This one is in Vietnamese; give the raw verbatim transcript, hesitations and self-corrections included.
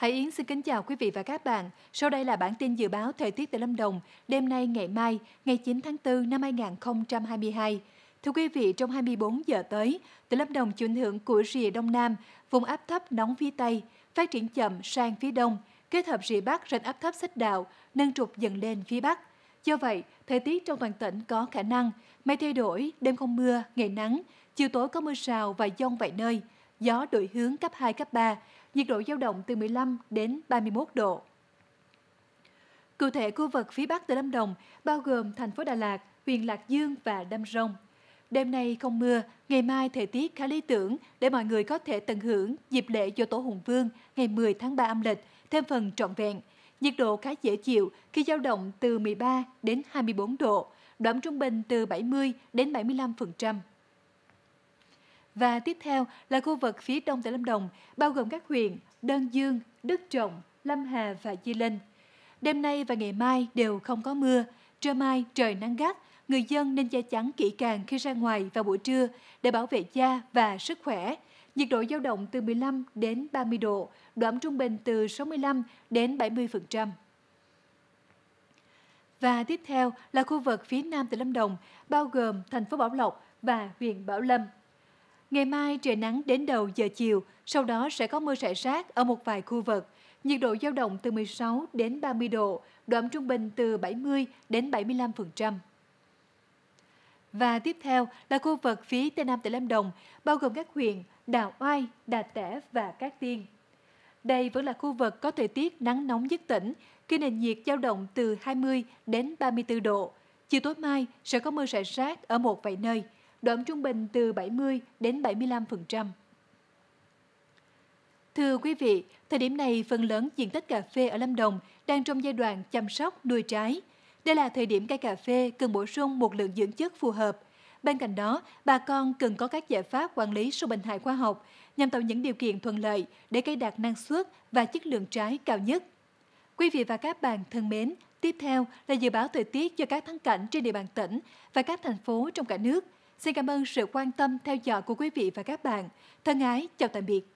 Hải Yến xin kính chào quý vị và các bạn. Sau đây là bản tin dự báo thời tiết tại Lâm Đồng đêm nay ngày mai, ngày chín tháng tư năm hai nghìn không trăm hai mươi hai. Thưa quý vị, trong hai mươi bốn giờ tới, tỉnh Lâm Đồng chịu ảnh hưởng của rìa Đông Nam, vùng áp thấp nóng phía Tây, phát triển chậm sang phía Đông, kết hợp rìa Bắc rãnh áp thấp xích đạo, nâng trục dần lên phía Bắc. Do vậy, thời tiết trong toàn tỉnh có khả năng mây thay đổi, đêm không mưa, ngày nắng, chiều tối có mưa rào và dông vài nơi, gió đổi hướng cấp hai, cấp ba, nhiệt độ dao động từ mười lăm đến ba mươi mốt độ. Cụ thể, khu vực phía Bắc tỉnh Lâm Đồng bao gồm thành phố Đà Lạt, huyện Lạc Dương và Đam Rông. Đêm nay không mưa, ngày mai thời tiết khá lý tưởng để mọi người có thể tận hưởng dịp lễ Giỗ Tổ Hùng Vương ngày mười tháng ba âm lịch thêm phần trọn vẹn. Nhiệt độ khá dễ chịu khi dao động từ mười ba đến hai mươi bốn độ, độ ẩm trung bình từ bảy mươi đến bảy mươi lăm phần trăm. Và tiếp theo là khu vực phía đông tỉnh Lâm Đồng, bao gồm các huyện Đơn Dương, Đức Trọng, Lâm Hà và Di Linh. Đêm nay và ngày mai đều không có mưa, trưa mai trời nắng gắt, người dân nên che chắn kỹ càng khi ra ngoài vào buổi trưa để bảo vệ da và sức khỏe. Nhiệt độ dao động từ mười lăm đến ba mươi độ, độ ẩm trung bình từ sáu mươi lăm đến bảy mươi phần trăm. Và tiếp theo là khu vực phía nam tỉnh Lâm Đồng, bao gồm thành phố Bảo Lộc và huyện Bảo Lâm. Ngày mai trời nắng đến đầu giờ chiều, sau đó sẽ có mưa rải rác ở một vài khu vực. Nhiệt độ dao động từ mười sáu đến ba mươi độ, độ ẩm trung bình từ bảy mươi đến bảy mươi lăm phần trăm. Và tiếp theo là khu vực phía tây nam tỉnh Lâm Đồng, bao gồm các huyện Đào Oai, Đà Tẻ và Cát Tiên. Đây vẫn là khu vực có thời tiết nắng nóng nhất tỉnh, khi nền nhiệt dao động từ hai mươi đến ba mươi tư độ. Chiều tối mai sẽ có mưa rải rác ở một vài nơi, độ ẩm trung bình từ bảy mươi đến bảy mươi lăm phần trăm. Thưa quý vị, thời điểm này phần lớn diện tích cà phê ở Lâm Đồng đang trong giai đoạn chăm sóc nuôi trái. Đây là thời điểm cây cà phê cần bổ sung một lượng dưỡng chất phù hợp. Bên cạnh đó, bà con cần có các giải pháp quản lý sâu bệnh hại khoa học nhằm tạo những điều kiện thuận lợi để cây đạt năng suất và chất lượng trái cao nhất. Quý vị và các bạn thân mến, tiếp theo là dự báo thời tiết cho các thắng cảnh trên địa bàn tỉnh và các thành phố trong cả nước. Xin cảm ơn sự quan tâm theo dõi của quý vị và các bạn. Thân ái, chào tạm biệt.